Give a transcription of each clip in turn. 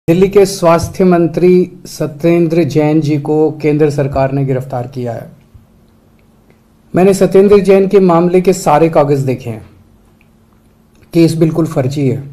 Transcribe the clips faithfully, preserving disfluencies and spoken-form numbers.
दिल्ली के स्वास्थ्य मंत्री सत्येंद्र जैन जी को केंद्र सरकार ने गिरफ्तार किया है। मैंने सत्येंद्र जैन के मामले के सारे कागज देखे हैं। केस बिल्कुल फर्जी है।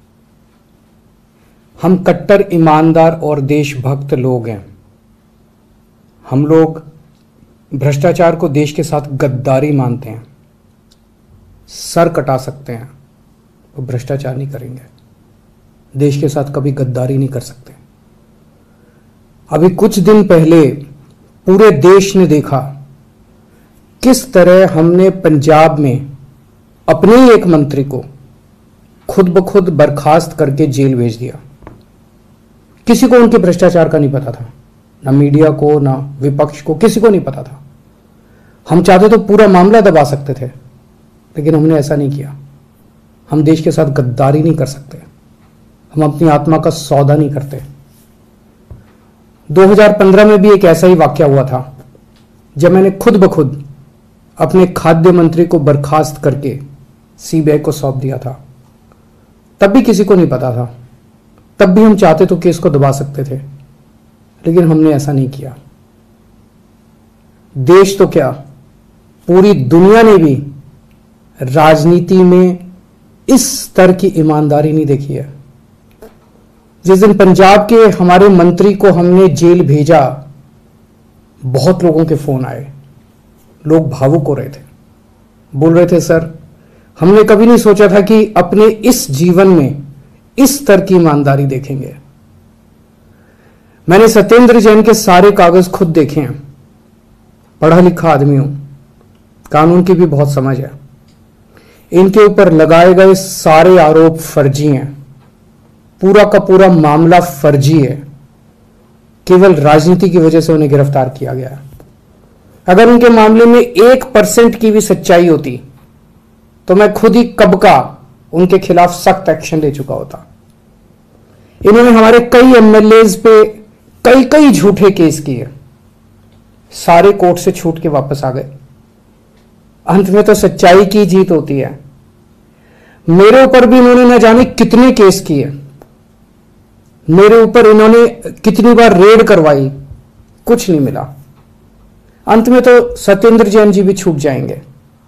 हम कट्टर ईमानदार और देशभक्त लोग हैं। हम लोग भ्रष्टाचार को देश के साथ गद्दारी मानते हैं। सर कटा सकते हैं तो भ्रष्टाचार नहीं करेंगे। देश के साथ कभी गद्दारी नहीं कर सकते। अभी कुछ दिन पहले पूरे देश ने देखा किस तरह हमने पंजाब में अपने ही एक मंत्री को खुद ब खुद बर्खास्त करके जेल भेज दिया। किसी को उनके भ्रष्टाचार का नहीं पता था, ना मीडिया को ना विपक्ष को, किसी को नहीं पता था। हम चाहते तो पूरा मामला दबा सकते थे, लेकिन हमने ऐसा नहीं किया। हम देश के साथ गद्दारी नहीं कर सकते। हम अपनी आत्मा का सौदा नहीं करते। दो हज़ार पंद्रह में भी एक ऐसा ही वाकया हुआ था, जब मैंने खुद ब खुद अपने खाद्य मंत्री को बर्खास्त करके सीबीआई को सौंप दिया था। तब भी किसी को नहीं पता था। तब भी हम चाहते तो केस को दबा सकते थे, लेकिन हमने ऐसा नहीं किया। देश तो क्या, पूरी दुनिया ने भी राजनीति में इस स्तर की ईमानदारी नहीं देखी है। जिस दिन पंजाब के हमारे मंत्री को हमने जेल भेजा, बहुत लोगों के फोन आए। लोग भावुक हो रहे थे, बोल रहे थे, सर हमने कभी नहीं सोचा था कि अपने इस जीवन में इस स्तर की ईमानदारी देखेंगे। मैंने सत्येंद्र जैन के सारे कागज खुद देखे हैं। पढ़ा लिखा आदमी हूं, कानून की भी बहुत समझ है। इनके ऊपर लगाए गए सारे आरोप फर्जी हैं। पूरा का पूरा मामला फर्जी है। केवल राजनीति की वजह से उन्हें गिरफ्तार किया गया। अगर उनके मामले में एक परसेंट की भी सच्चाई होती तो मैं खुद ही कब का उनके खिलाफ सख्त एक्शन ले चुका होता। इन्होंने हमारे कई एमएलएज पे कई कई झूठे केस किए, सारे कोर्ट से छूट के वापस आ गए। अंत में तो सच्चाई की जीत होती है। मेरे ऊपर भी इन्होंने न जाने कितने केस किए। मेरे ऊपर इन्होंने कितनी बार रेड करवाई, कुछ नहीं मिला। अंत में तो सत्येंद्र जैन जी भी छूट जाएंगे।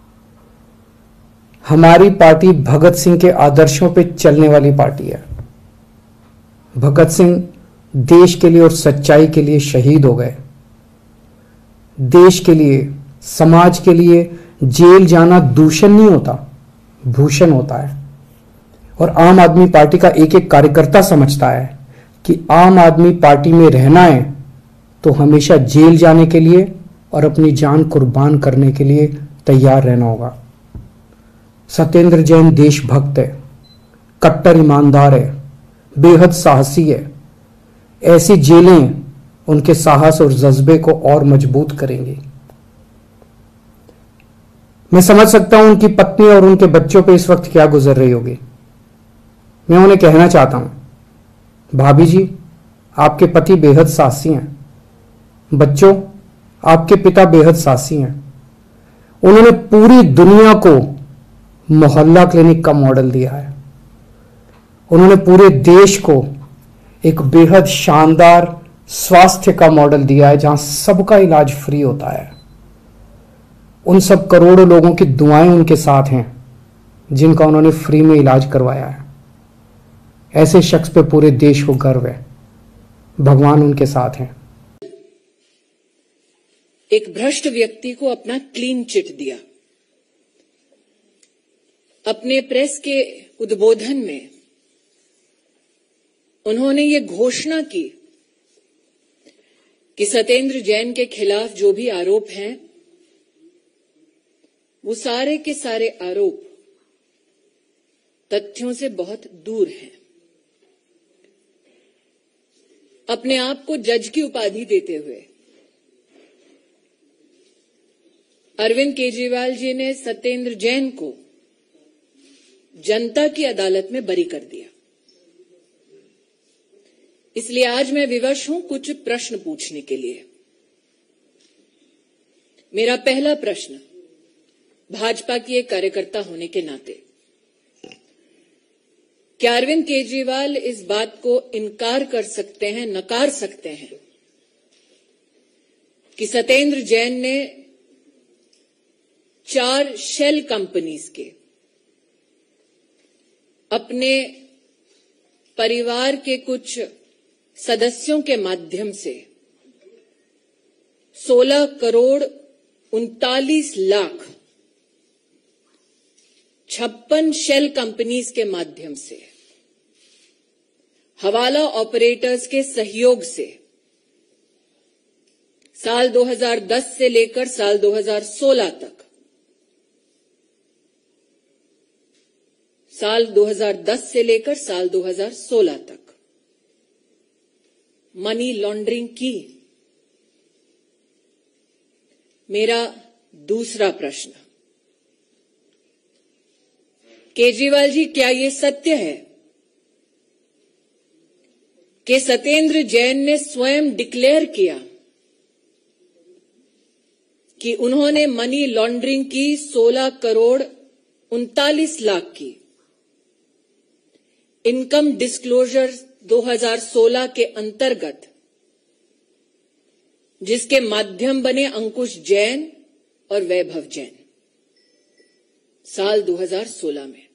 हमारी पार्टी भगत सिंह के आदर्शों पे चलने वाली पार्टी है। भगत सिंह देश के लिए और सच्चाई के लिए शहीद हो गए। देश के लिए, समाज के लिए जेल जाना दूषण नहीं होता, भूषण होता है। और आम आदमी पार्टी का एक एक कार्यकर्ता समझता है कि आम आदमी पार्टी में रहना है तो हमेशा जेल जाने के लिए और अपनी जान कुर्बान करने के लिए तैयार रहना होगा। सत्येंद्र जैन देशभक्त है, कट्टर ईमानदार है, बेहद साहसी है। ऐसी जेलें उनके साहस और जज्बे को और मजबूत करेंगी। मैं समझ सकता हूं उनकी पत्नी और उनके बच्चों पे इस वक्त क्या गुजर रही होगी। मैं उन्हें कहना चाहता हूं, भाभी जी आपके पति बेहद साहसी हैं। बच्चों आपके पिता बेहद साहसी हैं। उन्होंने पूरी दुनिया को मोहल्ला क्लिनिक का मॉडल दिया है। उन्होंने पूरे देश को एक बेहद शानदार स्वास्थ्य का मॉडल दिया है, जहां सबका इलाज फ्री होता है। उन सब करोड़ों लोगों की दुआएं उनके साथ हैं जिनका उन्होंने फ्री में इलाज करवाया है। ऐसे शख्स पे पूरे देश को गर्व है। भगवान उनके साथ हैं। एक भ्रष्ट व्यक्ति को अपना क्लीन चिट दिया। अपने प्रेस के उद्बोधन में उन्होंने ये घोषणा की कि सत्येंद्र जैन के खिलाफ जो भी आरोप हैं, वो सारे के सारे आरोप तथ्यों से बहुत दूर हैं। अपने आप को जज की उपाधि देते हुए अरविंद केजरीवाल जी ने सत्येंद्र जैन को जनता की अदालत में बरी कर दिया। इसलिए आज मैं विवश हूं कुछ प्रश्न पूछने के लिए। मेरा पहला प्रश्न भाजपा की एक कार्यकर्ता होने के नाते, क्या अरविंद केजरीवाल इस बात को इनकार कर सकते हैं, नकार सकते हैं कि सत्येंद्र जैन ने चार शेल कंपनीज के अपने परिवार के कुछ सदस्यों के माध्यम से सोलह करोड़ उनतालीस लाख छप्पन शेल कंपनीज के माध्यम से हवाला ऑपरेटर्स के सहयोग से साल दो हज़ार दस से लेकर साल दो हज़ार सोलह तक साल दो हज़ार दस से लेकर साल दो हज़ार सोलह तक मनी लॉन्ड्रिंग की? मेरा दूसरा प्रश्न, केजरीवाल जी, क्या ये सत्य है कि सत्येंद्र जैन ने स्वयं डिक्लेयर किया कि उन्होंने मनी लॉन्ड्रिंग की सोलह करोड़ उनतालीस लाख की इनकम डिस्क्लोजर दो हज़ार सोलह के अंतर्गत, जिसके माध्यम बने अंकुश जैन और वैभव जैन साल दो हज़ार सोलह में?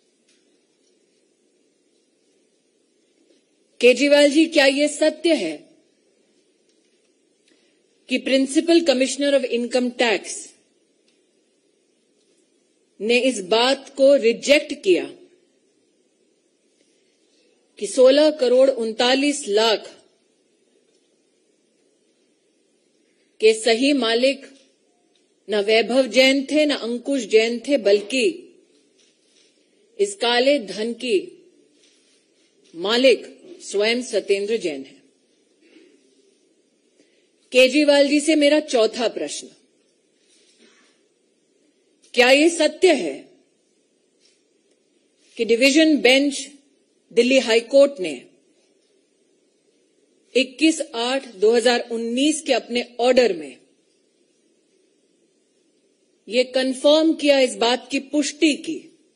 केजरीवाल जी, क्या यह सत्य है कि principal commissioner of income tax ने इस बात को रिजेक्ट किया कि सोलह करोड़ उनतालीस लाख के सही मालिक न वैभव जैन थे, न अंकुश जैन थे, बल्कि इस काले धन की मालिक स्वयं सत्येंद्र जैन है? केजरीवाल जी से मेरा चौथा प्रश्न, क्या यह सत्य है कि डिवीजन बेंच दिल्ली हाईकोर्ट ने इक्कीस आठ दो हज़ार उन्नीस के अपने ऑर्डर में यह कंफर्म किया, इस बात की पुष्टि की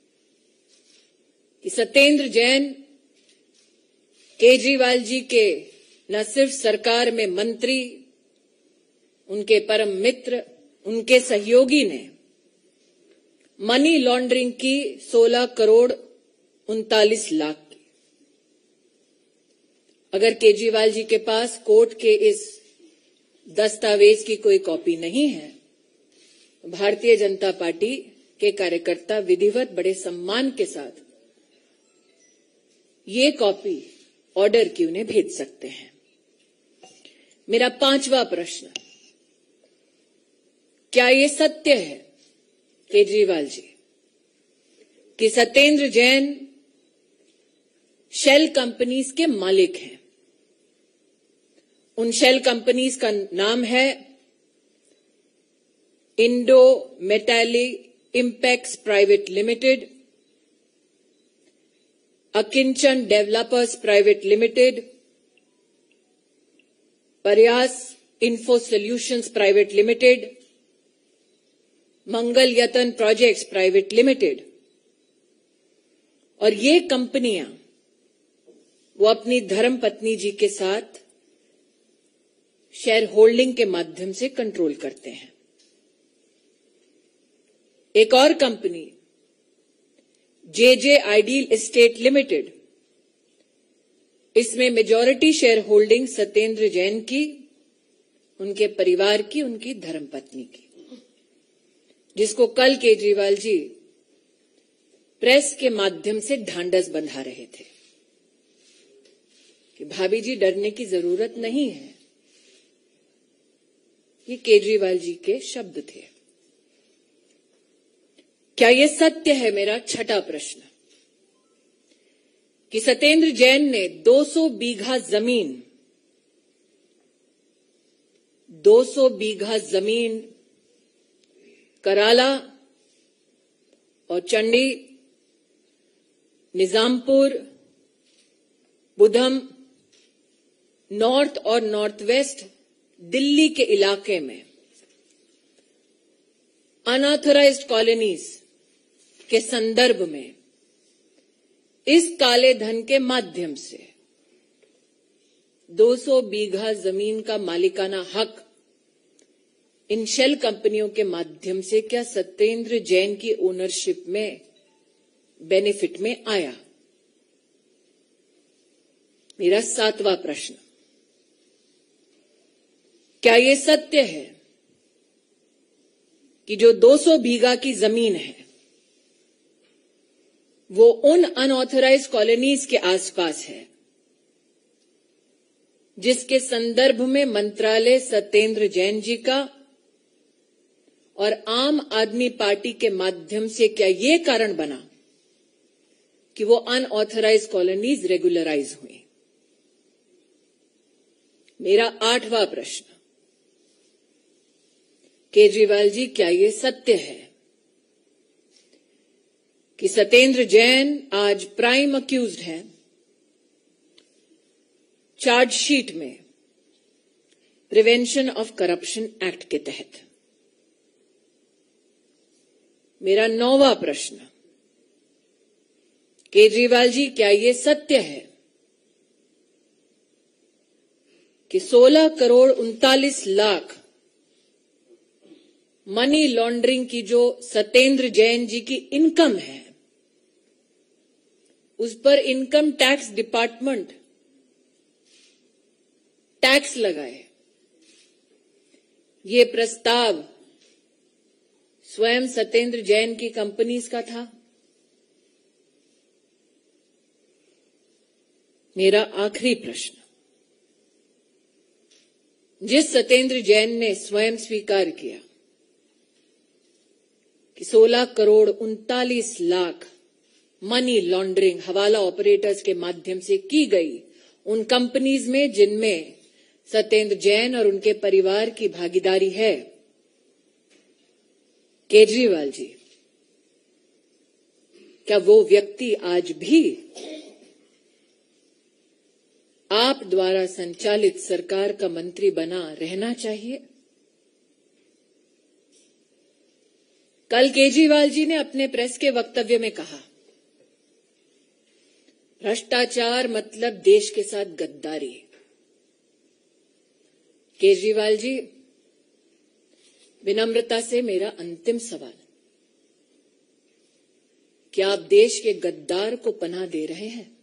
कि सत्येंद्र जैन केजरीवाल जी के न सिर्फ सरकार में मंत्री, उनके परम मित्र, उनके सहयोगी ने मनी लॉन्ड्रिंग की सोलह करोड़ उनतालीस लाख की? अगर केजरीवाल जी के पास कोर्ट के इस दस्तावेज की कोई कॉपी नहीं है, भारतीय जनता पार्टी के कार्यकर्ता विधिवत बड़े सम्मान के साथ ये कॉपी ऑर्डर की उन्हें भेज सकते हैं। मेरा पांचवा प्रश्न, क्या यह सत्य है केजरीवाल जी कि सत्येंद्र जैन शेल कंपनीज के मालिक हैं? उन शेल कंपनीज का नाम है Indo Metali impex private limited, Akinchan developers private limited, Prayas info solutions private limited, Mangal Yatan projects private limited. और ये कंपनियां वो अपनी धर्मपत्नी जी के साथ शेयर होल्डिंग के माध्यम से कंट्रोल करते हैं। एक और company J J ideal estate limited, इसमें majority share holding Satyendra Jain की, उनके परिवार की, उनकी धर्मपत्नी की, जिसको कल केजरीवाल जी प्रेस के माध्यम से ढांढस बंधा रहे थे कि भाभी जी डरने की जरूरत नहीं है। ये केजरीवाल जी के शब्द थे। क्या यह सत्य है, मेरा छठा प्रश्न, कि सत्येंद्र जैन ने दो सौ बीघा जमीन दो सौ बीघा जमीन कराला और चंडी, निजामपुर, बुधम, नॉर्थ और नॉर्थ वेस्ट दिल्ली के इलाके में अनऑथराइज्ड कॉलोनीज के संदर्भ में इस काले धन के माध्यम से दो सौ बीघा जमीन का मालिकाना हक इन शेल कंपनियों के माध्यम से क्या सत्येंद्र जैन की ओनरशिप में बेनिफिट में आया? मेरा सातवां प्रश्न, क्या यह सत्य है कि जो दो सौ बीघा की जमीन है वो उन अनऑथराइज्ड कॉलोनीज के आसपास है जिसके संदर्भ में मंत्रालय सत्येंद्र जैन जी का और आम आदमी पार्टी के माध्यम से क्या यह कारण बना कि वो अनऑथराइज्ड कॉलोनीज रेगुलराइज हुई? मेरा आठवां प्रश्न, केजरीवाल जी क्या यह सत्य है कि सत्येंद्र जैन आज प्राइम अक्यूज्ड है चार्जशीट में प्रिवेंशन ऑफ करप्शन एक्ट के तहत? मेरा नौवां प्रश्न, केजरीवाल जी क्या यह सत्य है कि सोलह करोड़ उनतालीस लाख मनी लॉन्ड्रिंग की जो सत्येंद्र जैन जी की इनकम है उस पर इनकम टैक्स डिपार्टमेंट टैक्स लगाए? ये प्रस्ताव स्वयं सत्येंद्र जैन की कंपनीज का था? मेरा आखिरी प्रश्न, जिस सत्येंद्र जैन ने स्वयं स्वीकार किया कि सोलह करोड़ उनतालीस lakh money laundering hawala operators के माध्यम से की गई उन कंपनीज में जिनमें सत्येंद्र जैन और उनके परिवार की भागीदारी है, केजरीवाल जी क्या वो व्यक्ति आज भी आप द्वारा संचालित सरकार का मंत्री बना रहना चाहिए? कल केजरीवाल जी ने अपने प्रेस के वक्तव्य में कहा, भ्रष्टाचार मतलब देश के साथ गद्दारी। केजरीवाल जी, विनम्रता से मेरा अंतिम सवाल, क्या आप देश के गद्दार को पनाह दे रहे हैं?